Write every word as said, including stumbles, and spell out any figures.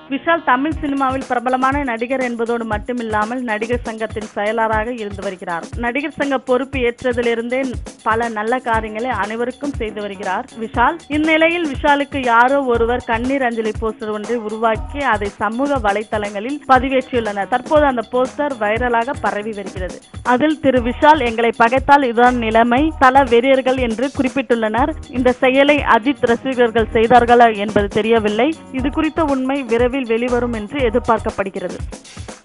விஷால் தமிழ் சினிமாவில் பிரபலமான நடிகர் என்பதோடு மட்டுமில்லாமல் நடிகர் சங்கத்தின் செயலாளராக இருந்து வருகிறார். நடிகர் சங்க பொறுப்பு ஏற்றதிலிருந்தே பல நல்ல காரியங்களை அனைவருக்கும் செய்து வருகிறார் விஷால். இந்நிலையில் விஷாலுக்கு யாரோ ஒருவர் கண்ணீர் அஞ்சலி போஸ்டர் ஒன்றை உருவாக்கி அதை சமூக வலைதளங்களில் பதிவேற்றியுள்ளனர். தற்போது அந்த போஸ்டர் வைரலாக பரவி வருகிறது. அதில் திரு விஷால் எங்களை பகைத்தால் இதுதான் நிலைமை, தல வெறியர்கள் என்று குறிப்பிட்டுள்ளனர். இந்த செயலை அஜித் ரசிகர்கள் செய்தார்களா என்பது தெரியவில்லை. இது குறித்த உண்மை விரைவில் வெளிவரும் என்று எதிர்பார்க்கப்படுகிறது.